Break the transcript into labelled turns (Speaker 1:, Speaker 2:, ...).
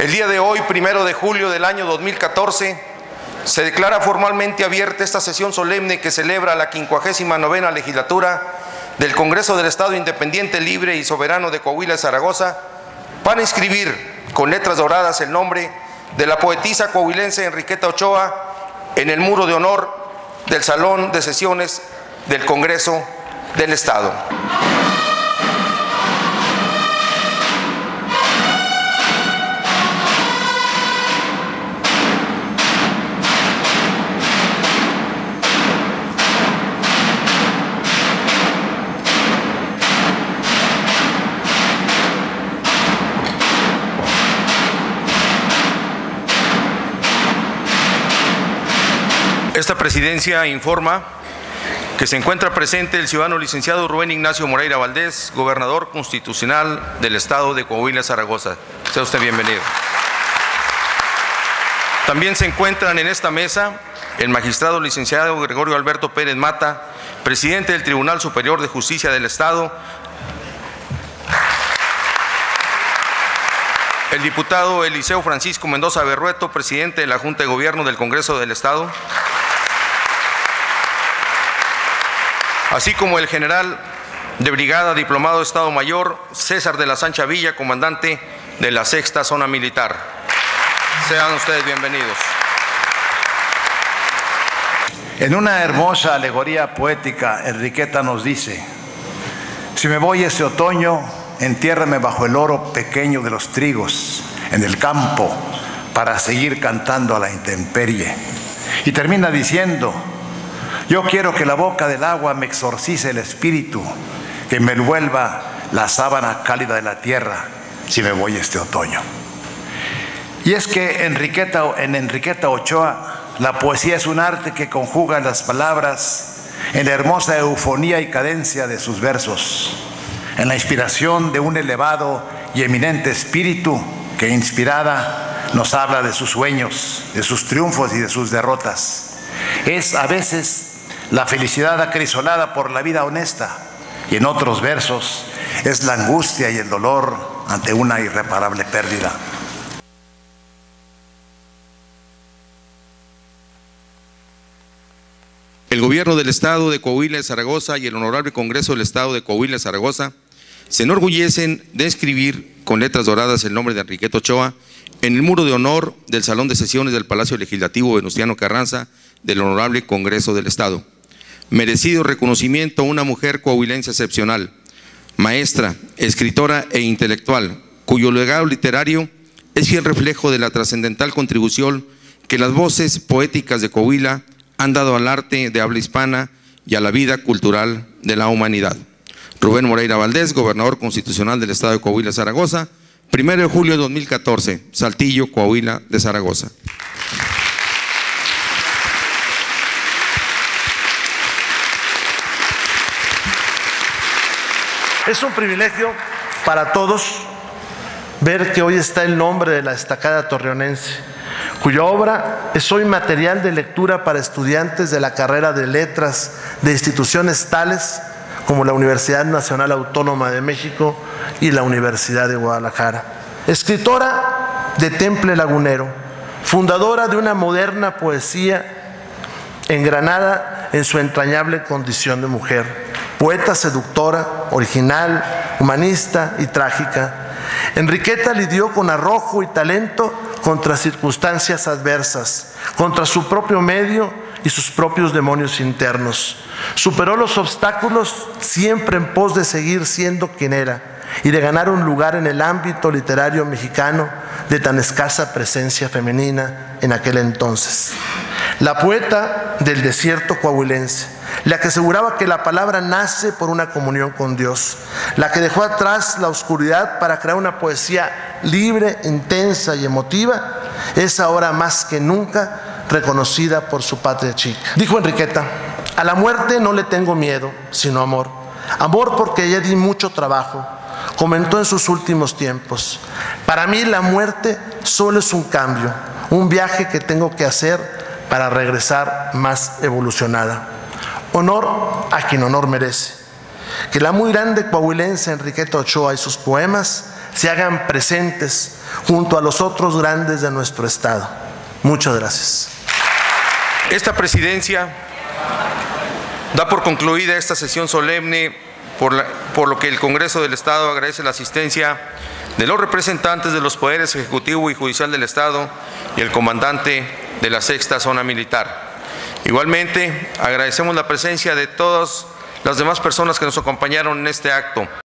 Speaker 1: El día de hoy, 1 de julio del año 2014, se declara formalmente abierta esta sesión solemne que celebra la 59ª legislatura del Congreso del Estado Independiente, Libre y Soberano de Coahuila y Zaragoza, para inscribir con letras doradas el nombre de la poetisa coahuilense Enriqueta Ochoa en el muro de honor del Salón de Sesiones del Congreso del Estado. Esta presidencia informa que se encuentra presente el ciudadano licenciado Rubén Ignacio Moreira Valdés, gobernador constitucional del Estado de Coahuila y Zaragoza. Sea usted bienvenido. También se encuentran en esta mesa el magistrado licenciado Gregorio Alberto Pérez Mata, presidente del Tribunal Superior de Justicia del Estado, el diputado Eliseo Francisco Mendoza Berrueto, presidente de la Junta de Gobierno del Congreso del Estado, así como el general de brigada diplomado de Estado Mayor César de la Sancha Villa, comandante de la 6ª Zona Militar. Sean ustedes bienvenidos.
Speaker 2: En una hermosa alegoría poética, Enriqueta nos dice: si me voy ese otoño, entiérrame bajo el oro pequeño de los trigos, en el campo, para seguir cantando a la intemperie. Y termina diciendo: yo quiero que la boca del agua me exorcice el espíritu, que me envuelva la sábana cálida de la tierra, si me voy este otoño. Y es que en Enriqueta Ochoa, la poesía es un arte que conjuga las palabras en la hermosa eufonía y cadencia de sus versos, en la inspiración de un elevado y eminente espíritu que, inspirada, nos habla de sus sueños, de sus triunfos y de sus derrotas. Es a veces la felicidad acrisolada por la vida honesta, y en otros versos es la angustia y el dolor ante una irreparable pérdida.
Speaker 1: El Gobierno del Estado de Coahuila y Zaragoza y el Honorable Congreso del Estado de Coahuila y Zaragoza se enorgullecen de inscribir con letras doradas el nombre de Enriqueta Ochoa en el muro de honor del Salón de Sesiones del Palacio Legislativo Venustiano Carranza del Honorable Congreso del Estado. Merecido reconocimiento a una mujer coahuilense excepcional, maestra, escritora e intelectual, cuyo legado literario es fiel reflejo de la trascendental contribución que las voces poéticas de Coahuila han dado al arte de habla hispana y a la vida cultural de la humanidad. Rubén Moreira Valdés, gobernador constitucional del Estado de Coahuila y Zaragoza, 1 de julio de 2014, Saltillo, Coahuila de Zaragoza.
Speaker 3: Es un privilegio para todos ver que hoy está el nombre de la destacada torreonense, cuya obra es hoy material de lectura para estudiantes de la carrera de letras de instituciones tales como la Universidad Nacional Autónoma de México y la Universidad de Guadalajara. Escritora de temple lagunero, fundadora de una moderna poesía engranada en su entrañable condición de mujer, poeta seductora, original, humanista y trágica, Enriqueta lidió con arrojo y talento contra circunstancias adversas, contra su propio medio y sus propios demonios internos. Superó los obstáculos siempre en pos de seguir siendo quien era y de ganar un lugar en el ámbito literario mexicano de tan escasa presencia femenina en aquel entonces. La poeta del desierto coahuilense, la que aseguraba que la palabra nace por una comunión con Dios, la que dejó atrás la oscuridad para crear una poesía libre, intensa y emotiva, es ahora más que nunca reconocida por su patria chica. Dijo Enriqueta: a la muerte no le tengo miedo, sino amor. Amor porque ya di mucho trabajo. Comentó en sus últimos tiempos: para mí la muerte solo es un cambio, un viaje que tengo que hacer para regresar más evolucionada. Honor a quien honor merece. Que la muy grande coahuilense Enriqueta Ochoa y sus poemas se hagan presentes junto a los otros grandes de nuestro Estado. Muchas gracias.
Speaker 1: Esta presidencia da por concluida esta sesión solemne, por lo que el Congreso del Estado agradece la asistencia de los representantes de los poderes ejecutivo y judicial del Estado y el comandante de la 6ª Zona Militar. Igualmente, agradecemos la presencia de todas las demás personas que nos acompañaron en este acto.